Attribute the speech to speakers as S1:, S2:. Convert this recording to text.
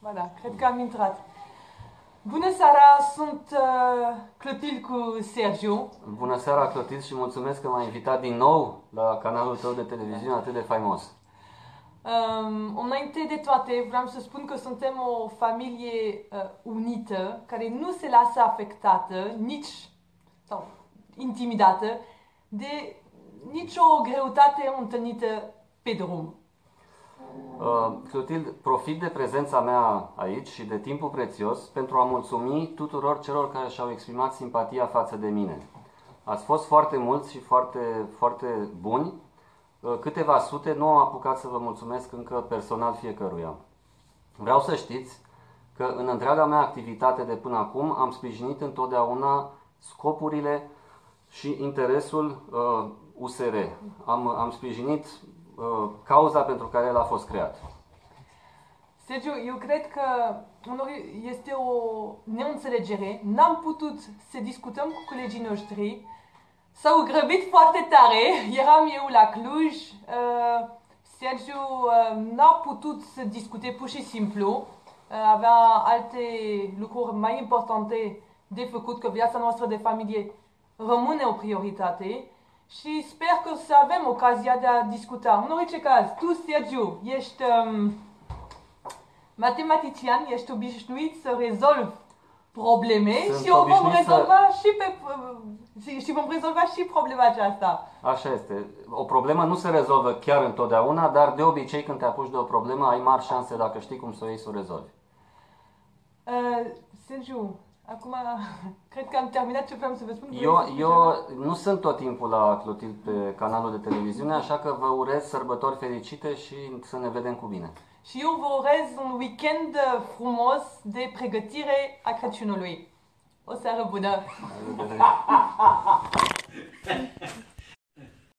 S1: Voilà, cred că am intrat. Bună seara, sunt Clotilde cu Sergiu.
S2: Bună seara, Clotilde, și mulțumesc că m-ai invitat din nou la canalul tău de televiziune atât de faimos.
S1: Înainte de toate, vreau să spun că suntem o familie unită, care nu se lasă afectată, nici sau intimidată de nicio greutate întâlnită pe drum.
S2: Clotilde, profit de prezența mea aici și de timpul prețios pentru a mulțumi tuturor celor care și-au exprimat simpatia față de mine. Ați fost foarte mulți și foarte, foarte buni. Câteva sute, nu am apucat să vă mulțumesc încă personal fiecăruia. Vreau să știți că în întreaga mea activitate de până acum am sprijinit întotdeauna scopurile și interesul USR. Am sprijinit cauza pentru care el a fost creat.
S1: Sergiu, eu cred că este o neînțelegere. N-am putut să discutăm cu colegii noștri. S-au grăbit foarte tare. Eram eu la Cluj. Sergiu n-a putut să discute pur și simplu. Avea alte lucruri mai importante de făcut, că viața noastră de familie rămâne o prioritate. Și sper că o să avem ocazia de a discuta. În orice caz, tu, Sergiu, ești matematician, ești obișnuit să rezolvi probleme și o vom rezolva și vom rezolva și problema aceasta.
S2: Așa este. O problemă nu se rezolvă chiar întotdeauna, dar de obicei când te apuci de o problemă ai mari șanse dacă știi cum să o iei, să o rezolvi.
S1: Sergiu, acum cred că am terminat ce vreau să vă spun.
S2: Eu nu sunt tot timpul la Clotilde pe canalul de televiziune, așa că vă urez sărbători fericite și să ne vedem cu bine.
S1: Și eu vă urez un weekend frumos de pregătire a Crăciunului. O seară bună!